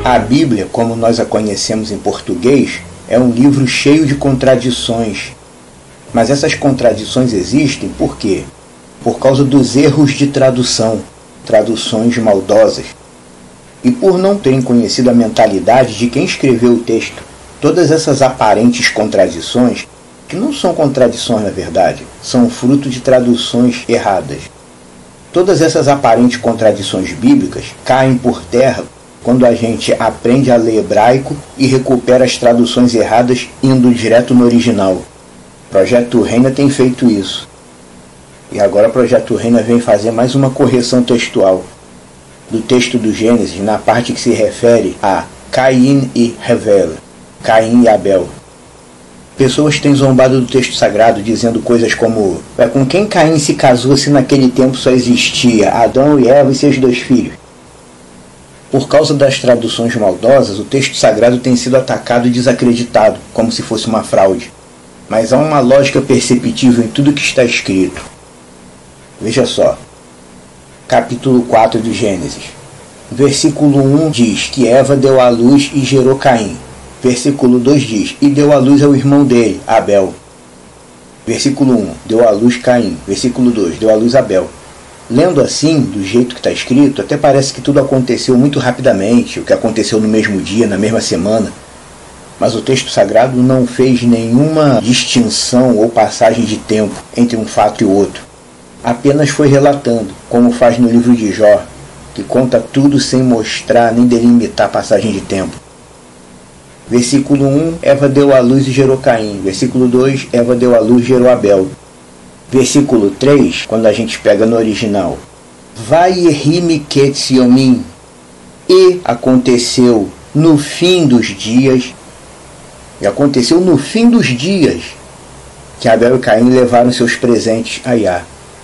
A Bíblia, como nós a conhecemos em português, é um livro cheio de contradições. Mas essas contradições existem por quê? Por causa dos erros de tradução, traduções maldosas. E por não terem conhecido a mentalidade de quem escreveu o texto. Todas essas aparentes contradições, que não são contradições na verdade, são fruto de traduções erradas. Todas essas aparentes contradições bíblicas caem por terra quando a gente aprende a ler hebraico e recupera as traduções erradas indo direto no original. O Projeto Reina tem feito isso. E agora o Projeto Reina vem fazer mais uma correção textual do texto do Gênesis na parte que se refere a Caim e Hevel, Caim e Abel. Pessoas têm zombado do texto sagrado dizendo coisas como: com quem Caim se casou se naquele tempo só existia Adão e Eva e seus 2 filhos? Por causa das traduções maldosas, o texto sagrado tem sido atacado e desacreditado, como se fosse uma fraude. Mas há uma lógica perceptível em tudo que está escrito. Veja só. Capítulo 4 do Gênesis. Versículo 1 diz que Eva deu à luz e gerou Caim. Versículo 2 diz, e deu à luz ao irmão dele, Abel. Versículo 1, deu à luz Caim. Versículo 2, deu à luz Abel. Lendo assim, do jeito que está escrito, até parece que tudo aconteceu muito rapidamente, o que aconteceu no mesmo dia, na mesma semana. Mas o texto sagrado não fez nenhuma distinção ou passagem de tempo entre um fato e o outro. Apenas foi relatando, como faz no livro de Jó, que conta tudo sem mostrar nem delimitar passagem de tempo. Versículo 1, Eva deu à luz e gerou Caim. Versículo 2, Eva deu à luz e gerou Abel. Versículo 3, quando a gente pega no original, Vayehi Ketziomim, e aconteceu no fim dos dias, que Abel e Caim levaram seus presentes a Iá.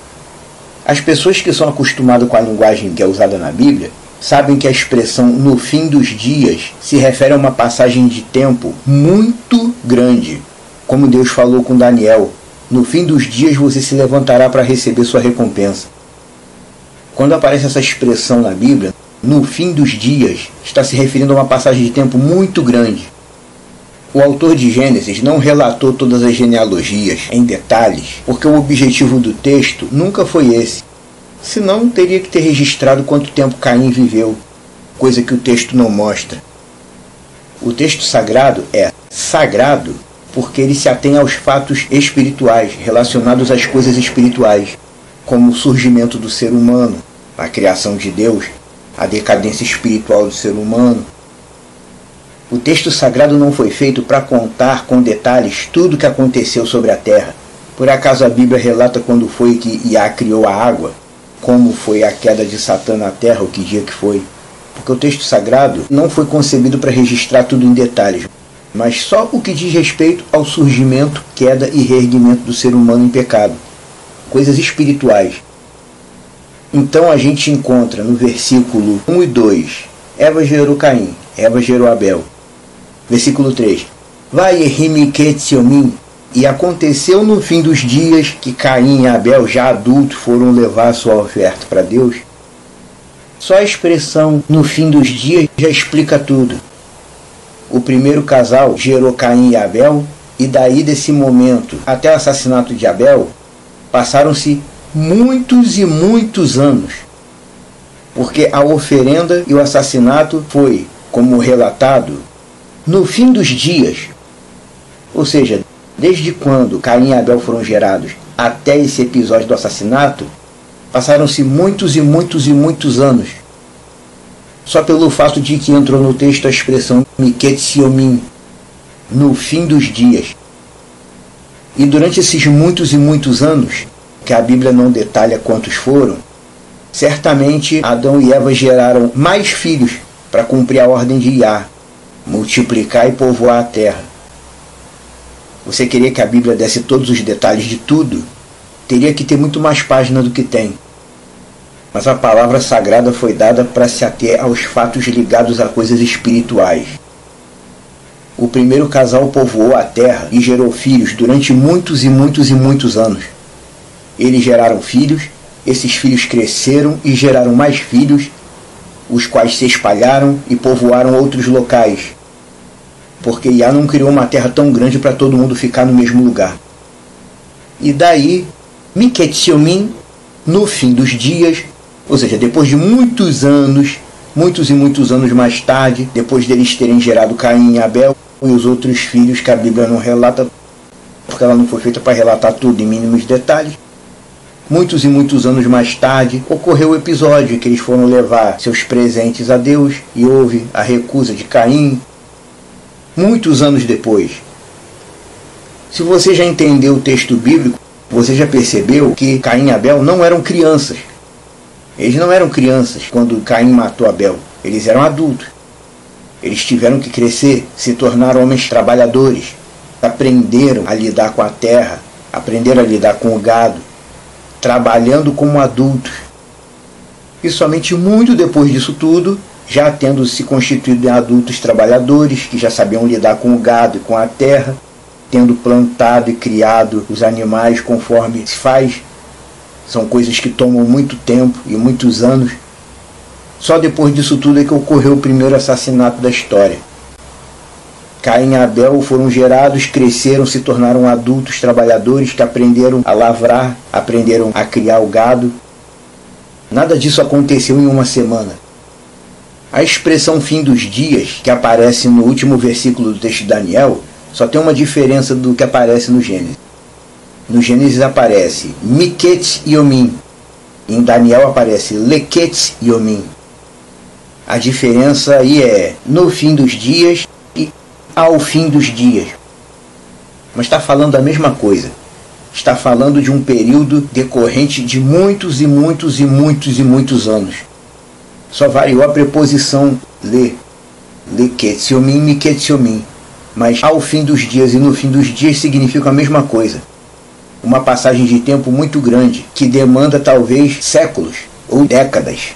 As pessoas que são acostumadas com a linguagem que é usada na Bíblia sabem que a expressão no fim dos dias se refere a uma passagem de tempo muito grande, como Deus falou com Daniel: no fim dos dias você se levantará para receber sua recompensa. Quando aparece essa expressão na Bíblia, no fim dos dias, está se referindo a uma passagem de tempo muito grande. O autor de Gênesis não relatou todas as genealogias em detalhes, porque o objetivo do texto nunca foi esse. Senão teria que ter registrado quanto tempo Caim viveu, coisa que o texto não mostra. O texto sagrado é sagrado porque ele se atém aos fatos espirituais, relacionados às coisas espirituais, como o surgimento do ser humano, a criação de Deus, a decadência espiritual do ser humano. O texto sagrado não foi feito para contar com detalhes tudo o que aconteceu sobre a terra. Por acaso a Bíblia relata quando foi que Iá criou a água? Como foi a queda de Satã na terra, ou que dia que foi? Porque o texto sagrado não foi concebido para registrar tudo em detalhes, mas só o que diz respeito ao surgimento, queda e reerguimento do ser humano em pecado. Coisas espirituais. Então a gente encontra no versículo 1 e 2, Eva gerou Caim, Eva gerou Abel. Versículo 3, Vayehi Ketziomim, e aconteceu no fim dos dias que Caim e Abel, já adultos, foram levar sua oferta para Deus. Só a expressão no fim dos dias já explica tudo. O primeiro casal gerou Caim e Abel, e daí desse momento até o assassinato de Abel, passaram-se muitos e muitos anos. Porque a oferenda e o assassinato foi, como relatado, no fim dos dias. Ou seja, desde quando Caim e Abel foram gerados até esse episódio do assassinato, passaram-se muitos e muitos e muitos anos. Só pelo fato de que entrou no texto a expressão Miketziomim, no fim dos dias. E durante esses muitos e muitos anos, que a Bíblia não detalha quantos foram, certamente Adão e Eva geraram mais filhos para cumprir a ordem de Iá, multiplicar e povoar a terra. Você queria que a Bíblia desse todos os detalhes de tudo? Teria que ter muito mais páginas do que tem. Mas a palavra sagrada foi dada para se ater aos fatos ligados a coisas espirituais. O primeiro casal povoou a terra e gerou filhos durante muitos e muitos e muitos anos. Eles geraram filhos, esses filhos cresceram e geraram mais filhos. os quais se espalharam e povoaram outros locais, porque Iá não criou uma terra tão grande para todo mundo ficar no mesmo lugar. E daí, Miketsiomin, no fim dos dias, ou seja, depois de muitos anos, muitos e muitos anos mais tarde, depois deles terem gerado Caim e Abel e os outros filhos que a Bíblia não relata, porque ela não foi feita para relatar tudo em mínimos detalhes, muitos e muitos anos mais tarde, ocorreu o episódio em que eles foram levar seus presentes a Deus e houve a recusa de Caim. Muitos anos depois. Se você já entendeu o texto bíblico, você já percebeu que Caim e Abel não eram crianças. Eles não eram crianças quando Caim matou Abel. Eles eram adultos. Eles tiveram que crescer, se tornaram homens trabalhadores, aprenderam a lidar com a terra, aprenderam a lidar com o gado, trabalhando como adultos. E somente muito depois disso tudo, já tendo se constituído em adultos trabalhadores, que já sabiam lidar com o gado e com a terra, tendo plantado e criado os animais conforme se faz, são coisas que tomam muito tempo e muitos anos. Só depois disso tudo é que ocorreu o primeiro assassinato da história. Caim e Abel foram gerados, cresceram, se tornaram adultos trabalhadores que aprenderam a lavrar, aprenderam a criar o gado. Nada disso aconteceu em uma semana. A expressão fim dos dias, que aparece no último versículo do texto de Daniel, só tem uma diferença do que aparece no Gênesis. No Gênesis aparece Miket Yomim. Em Daniel aparece Leket Yomim. A diferença aí é no fim dos dias e ao fim dos dias. Mas está falando a mesma coisa. Está falando de um período decorrente de muitos e muitos e muitos e muitos anos. Só variou a preposição le. Leketziomim, miketziomim. Mas ao fim dos dias e no fim dos dias significa a mesma coisa. Uma passagem de tempo muito grande, que demanda talvez séculos ou décadas.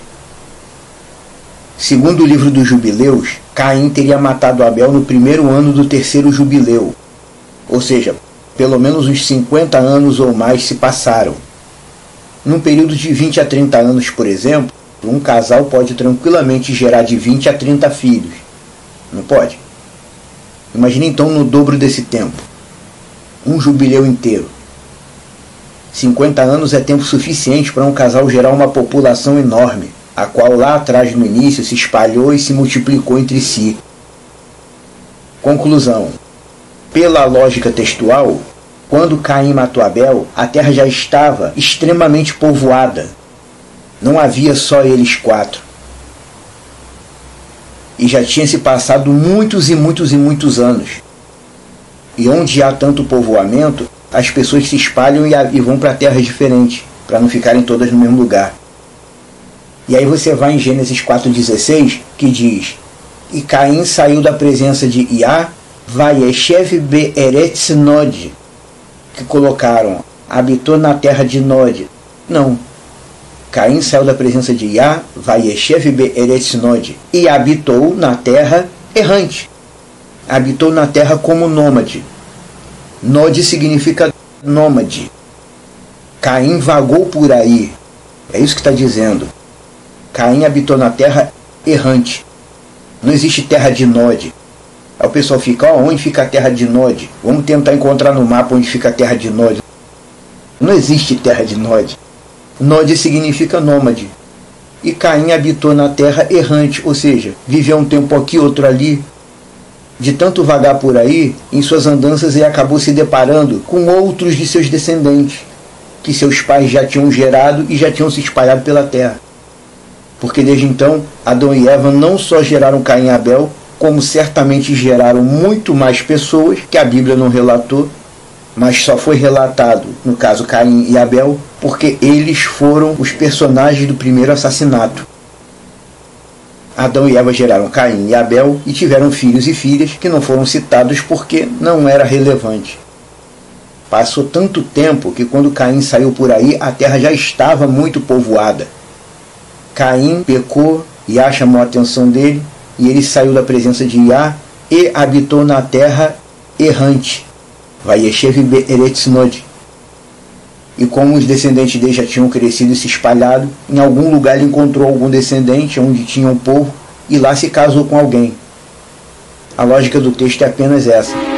Segundo o livro dos Jubileus, Caim teria matado Abel no primeiro ano do terceiro jubileu. Ou seja, pelo menos uns 50 anos ou mais se passaram. Num período de 20 a 30 anos, por exemplo, um casal pode tranquilamente gerar de 20 a 30 filhos. Não pode? Imagine então no dobro desse tempo. Um jubileu inteiro. 50 anos é tempo suficiente para um casal gerar uma população enorme, a qual lá atrás no início se espalhou e se multiplicou entre si. Conclusão. Pela lógica textual, quando Caim matou Abel, a terra já estava extremamente povoada. Não havia só eles quatro. E já tinha se passado muitos e muitos e muitos anos. E onde há tanto povoamento, as pessoas se espalham e vão para terras diferentes, para não ficarem todas no mesmo lugar. E aí você vai em Gênesis 4,16, que diz: E Caim saiu da presença de Iá, Vayeshev be'eretz Nod, que colocaram, habitou na terra de Nod. Não. Caim saiu da presença de Iá, Vayeshev be'eretz Nod, e habitou na terra errante. Habitou na terra como nômade. Nod significa nômade. Caim vagou por aí. É isso que está dizendo. Caim habitou na terra errante. Não existe terra de Nod. Aí o pessoal fica, onde fica a terra de Nod? Vamos tentar encontrar no mapa onde fica a terra de Nod. Não existe terra de Nod. Nod significa nômade. E Caim habitou na terra errante, ou seja, viveu um tempo aqui, outro ali. De tanto vagar por aí, em suas andanças ele acabou se deparando com outros de seus descendentes, que seus pais já tinham gerado e já tinham se espalhado pela terra. Porque desde então, Adão e Eva não só geraram Caim e Abel, como certamente geraram muito mais pessoas que a Bíblia não relatou, mas só foi relatado, no caso Caim e Abel, porque eles foram os personagens do primeiro assassinato. Adão e Eva geraram Caim e Abel e tiveram filhos e filhas que não foram citados porque não era relevante. Passou tanto tempo que quando Caim saiu por aí, a terra já estava muito povoada. Caim pecou, Iá chamou a atenção dele, e ele saiu da presença de Iá e habitou na terra errante. Vayeshev be'eretz Nod. E como os descendentes dele já tinham crescido e se espalhado, em algum lugar ele encontrou algum descendente onde tinha um povo e lá se casou com alguém. A lógica do texto é apenas essa.